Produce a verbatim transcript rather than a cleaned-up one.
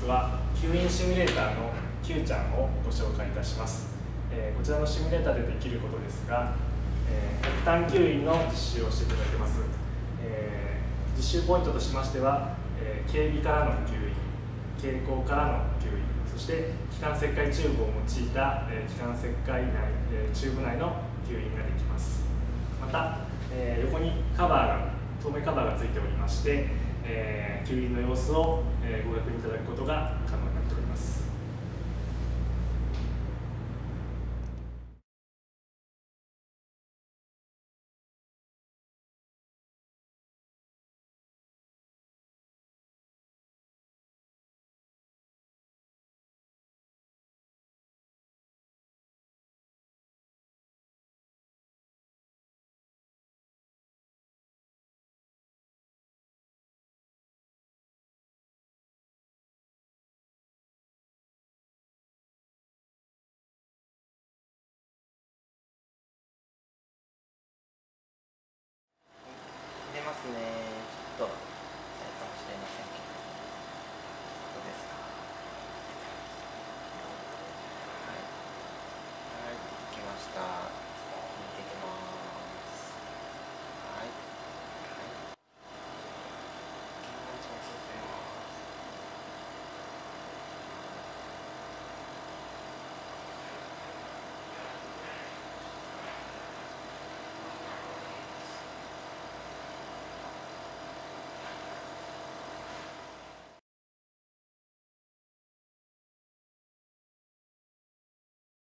日は吸引シミュレーターの Q ちゃんをご紹介いたします。えー、こちらのシミュレーターでできることですが、えー、逆端吸引の実習をしていただいています。えー、実習ポイントとしましては、えー、警備からの吸引、蛍光からの吸引、そして気管切開チューブを用いた、えー、気管切開内、えー、チューブ内の吸引ができます。また、えー、横にカバーが透明カバーがついておりまして、えー、吸引の様子を、えー、ご確認いただくことが可能です。